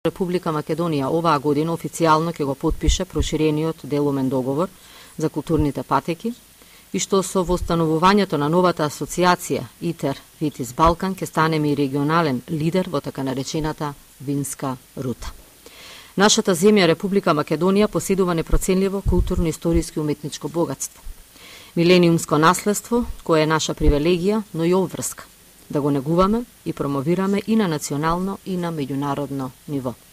Република Македонија оваа година официјално ќе го потпише проширениот делумен договор за културните патеки и што со востановувањето на новата асоциација ИТЕР Витис Балкан ќе станеме и регионален лидер во така наречената винска рута. Нашата земја Република Македонија поседува непроценливо културно, историски и уметничко богатство. Милениумско наследство кое е наша привилегија, но и обврска да го негуваме и промовираме и на национално и на меѓународно ниво.